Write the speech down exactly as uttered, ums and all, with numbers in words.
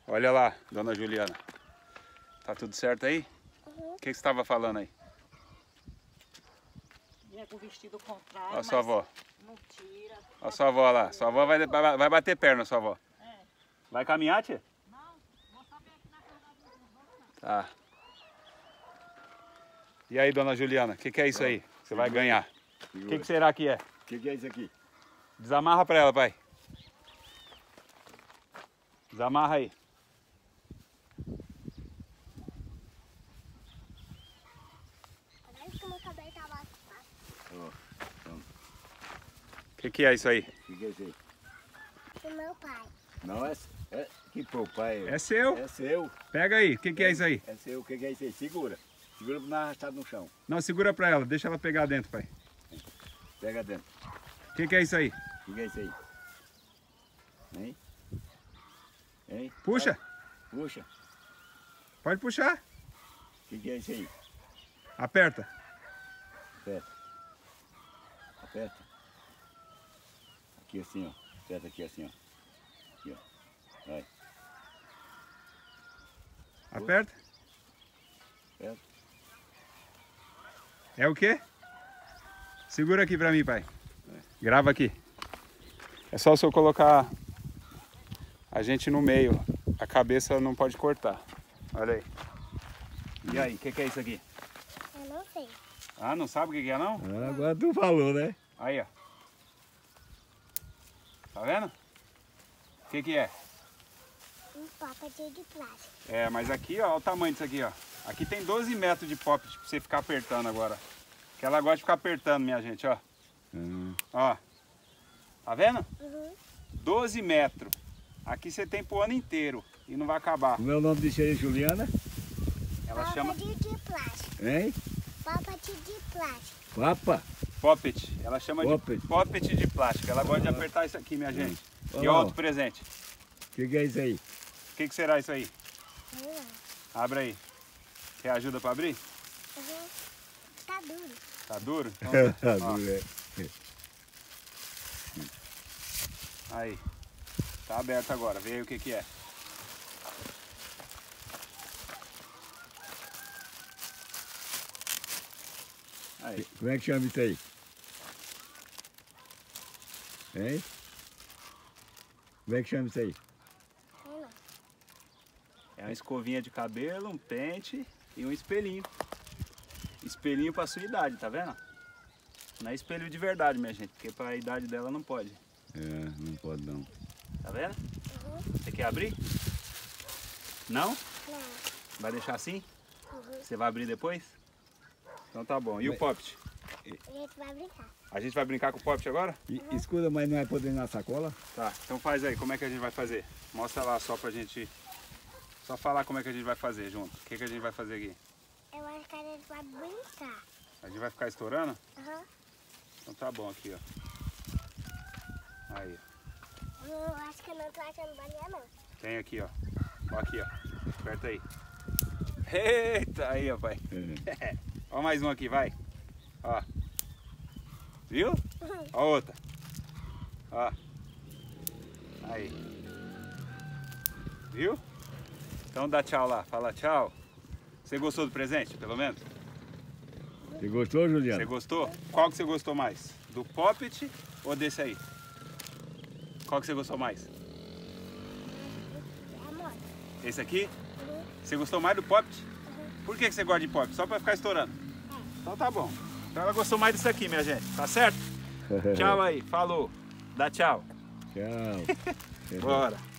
Olha lá, dona Juliana. Tá tudo certo aí? Uhum. O que, que você estava falando aí? É com o vestido contrário, Olha a sua avó. não tira. Olha a sua avó lá. Sua avó vai, vai, vai bater perna, sua avó. É. Vai caminhar, tia? Não, vou só ver aqui na casa da minha avó. Tá. E aí, dona Juliana, o que, que é isso aí? Você vai ganhar. O que, que será que é? O que, que é isso aqui? Desamarra pra ela, pai. Desamarra aí. Parece que meu cabelo tá lascado. Ó, então, O que, que é isso aí? o que, que é isso aí? Do meu pai. Não, é, é que pô, pai. É seu. É seu. Pega aí. O que, que é isso aí? É seu. O que, que é isso aí? Segura. Segura pra não arrastar no chão. Não, segura pra ela. Deixa ela pegar dentro, pai. Pega dentro. O que, que é isso aí? O que, que é isso aí? Hein? Hein? Puxa. Puxa. Pode puxar. O que, que é isso aí? Aperta. Aperta. Aperta. Aqui assim, ó. Aperta aqui assim, ó. Aqui, ó. Vai. Aperta. Aperta. É o quê? Segura aqui pra mim, pai. Grava aqui. É só o senhor colocar a gente no meio. A cabeça não pode cortar. Olha aí. E aí, o que, que é isso aqui? Eu não sei. Ah, não sabe o que, que é não? Ah, agora tu falou, né? Aí, ó. Tá vendo? O que, que é? Um papo de plástico. É, mas aqui, ó, olha o tamanho disso aqui, ó. Aqui tem doze metros de pop pra você ficar apertando agora. Que ela gosta de ficar apertando, minha gente, ó. Hum. Ó. Tá vendo? Uhum. doze metros. Aqui você tem pro ano inteiro e não vai acabar. O meu nome disso aí é Juliana? Ela Papa chama de, de plástico. Hein? Papa de, de plástico. Papa? Poppet. Ela chama Poppet. de Poppet de plástico. Ela gosta de apertar isso aqui, minha gente. Olha E lá, ó, ó. outro presente. O que, que é isso aí? O que, que será isso aí? Uhum. Abre aí. Quer ajuda pra abrir? Uhum. Tá duro. Tá duro? Então, Tá ó, duro, é. aí. Tá aberto agora. Vê aí o que que é. Aí. Como é que chama isso aí? Hein? Como é que chama isso aí? Sei não. É uma escovinha de cabelo, um pente e um espelhinho. Espelhinho pra sua idade, tá vendo? Não é espelho de verdade, minha gente, porque pra idade dela não pode. É, não pode não. Tá vendo? Uhum. Você quer abrir? Não? Não. Vai deixar assim? Uhum. Você vai abrir depois? Então tá bom. E o Poppet? A gente vai brincar. A gente vai brincar com o Poppet agora? E, escuta, mas não vai poder ir na sacola? Tá, então faz aí, como é que a gente vai fazer? Mostra lá só pra gente... Só falar como é que a gente vai fazer junto. O que, que a gente vai fazer aqui? Eu acho que a gente vai brincar. A gente vai ficar estourando? Uhum. Então tá bom aqui, ó. Aí, Eu acho que eu não tô achando balinha não. tem aqui, ó. Ó aqui, ó. Aperta aí. Eita, aí, ó, pai. É. Ó mais um aqui, vai. Ó. Viu? Ó outra. Ó. Aí. Viu? Então dá tchau lá. Fala tchau. Você gostou do presente, pelo menos? Você gostou, Você Juliana? gostou? Qual que você gostou mais? Do Poppet ou desse aí? Qual que você gostou mais? É a moto. Esse aqui? Uhum. Você gostou mais do Poppet? Uhum. Por que que você gosta de Poppet? Só pra ficar estourando? É. Então tá bom. Então ela gostou mais disso aqui, minha gente. Tá certo? Tchau aí. Falou. Dá tchau. Tchau. Bora.